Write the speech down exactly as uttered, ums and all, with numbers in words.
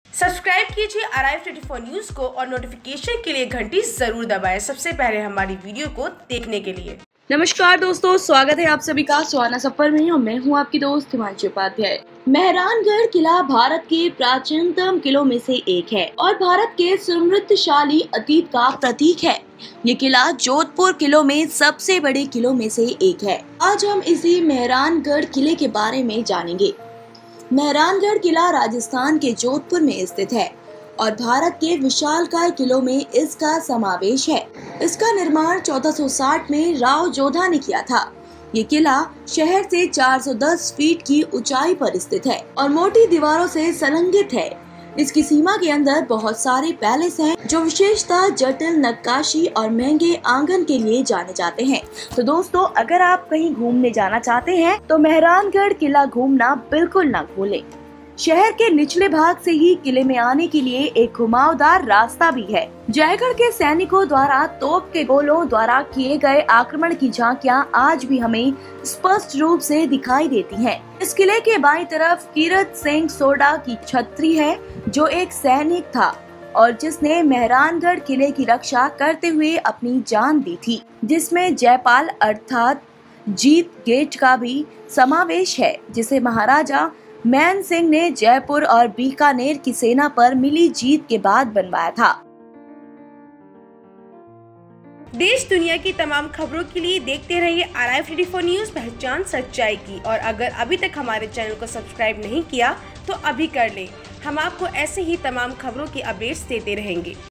Subscribe कीजिए R I twenty four news को और नोटिफिकेशन के लिए घंटी जरूर दबाएं सबसे पहले हमारी वीडियो को देखने के लिए। नमस्कार दोस्तों, स्वागत है आप सभी का सुहाना सफर में और मैं हूं आपकी दोस्त हिमांशु उपाध्याय। मेहरानगढ़ किला भारत के प्राचीनतम किलों में से एक है और भारत के समृद्धशाली अतीत का प्रतीक है। ये किला जोधपुर किलों में सबसे बड़े किलों में से एक है। आज हम इसी मेहरानगढ़ किले के बारे में जानेंगे। मेहरानगढ़ किला राजस्थान के जोधपुर में स्थित है और भारत के विशालकाय किलों में इसका समावेश है। इसका निर्माण चौदह सौ साठ में राव जोधा ने किया था। ये किला शहर से चार सौ दस फीट की ऊंचाई पर स्थित है और मोटी दीवारों से संलग्नित है। इसकी सीमा के अंदर बहुत सारे पैलेस हैं जो विशेषतः जटिल नक्काशी और महंगे आंगन के लिए जाने जाते हैं। तो दोस्तों, अगर आप कहीं घूमने जाना चाहते हैं तो मेहरानगढ़ किला घूमना बिल्कुल न भूलें। शहर के निचले भाग से ही किले में आने के लिए एक घुमावदार रास्ता भी है। जयगढ़ के सैनिकों द्वारा तोप के गोलों द्वारा किए गए आक्रमण की झांकियां आज भी हमें स्पष्ट रूप से दिखाई देती हैं। इस किले के बाईं तरफ कीरत सिंह सोडा की छतरी है, जो एक सैनिक था और जिसने मेहरानगढ़ किले की रक्षा करते हुए अपनी जान दी थी, जिसमें जयपाल अर्थात जीत गेट का भी समावेश है, जिसे महाराजा मान सिंह ने जयपुर और बीकानेर की सेना पर मिली जीत के बाद बनवाया था। देश दुनिया की तमाम खबरों के लिए देखते रहिए R I twenty four news, पहचान सच्चाई की। और अगर अभी तक हमारे चैनल को सब्सक्राइब नहीं किया तो अभी कर ले। हम आपको ऐसे ही तमाम खबरों की अपडेट्स देते रहेंगे।